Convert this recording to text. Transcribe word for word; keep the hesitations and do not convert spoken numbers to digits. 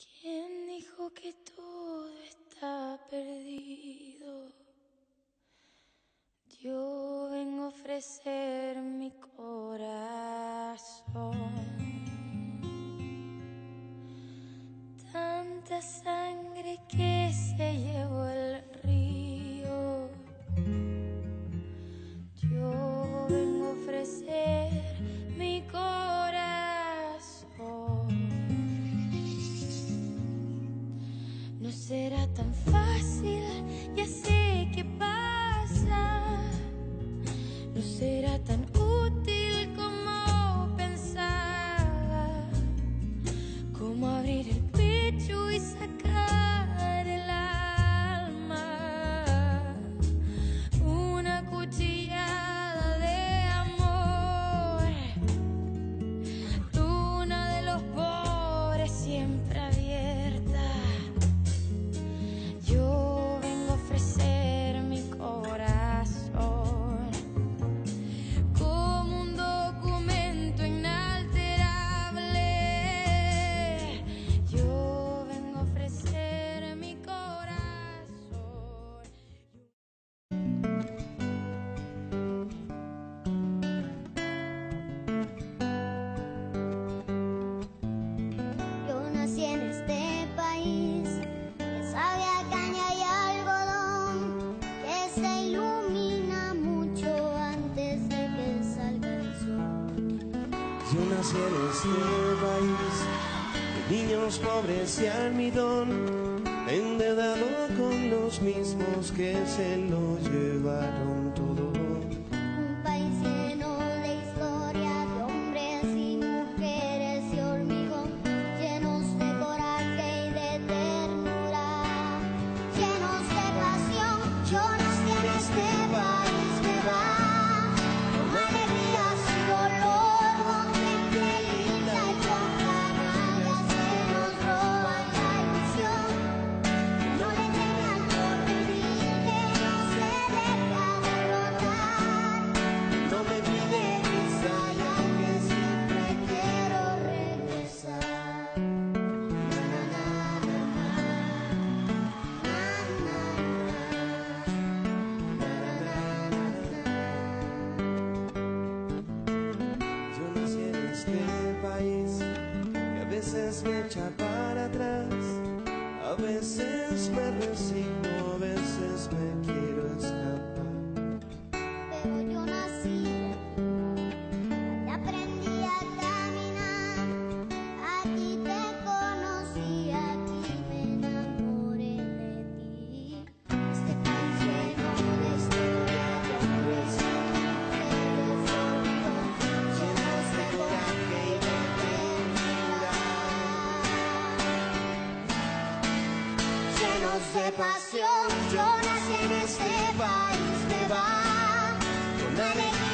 ¿Quién dijo que todo está perdido? Yo vengo a ofrecer mi corazón. Tanta sangre que se llevó el río. Yo vengo a ofrecer mi corazón. No será tan fácil, ya sé qué pasa. No será tan útil como pensaba, como abrir el pecho y sacar el alma. Una cuchillada de amor, luna de los pobres siempre abierta. Yo vengo a ofrecer mi corazón como un documento inalterable. Yo vengo a ofrecer mi corazón. Yo nací en este país que sabe a caña y algodón, que se ilumina mucho antes de que salga el sol. Yo nací en este país de niños pobres y almidón, endeudado con los mismos que se lo llevaron todo. Un país lleno de historia, de hombres y mujeres y hormigón, llenos de coraje y de ternura, llenos de pasión. Yo nací en este país, me va con alegrías y dolor, con gente linda y con canallas que nos roban la ilusión. No le temen al porvenir, que no se deja derrotar. No me pide visa y aunque siempre Quiero regresar. Na, na, na, na, na. Yo nací en este país que a veces me echa para atrás, a veces me resigno, a veces me quiero escapar. Pero yo nací aquí, aprendí a caminar, aquí te conocí, aquí me enamoré de ti. Este país lleno de historia, de hombres y mujeres y hormigón, llenos de coraje y de ternura, llenos de pasión. Yo nací en este país, me va con alegría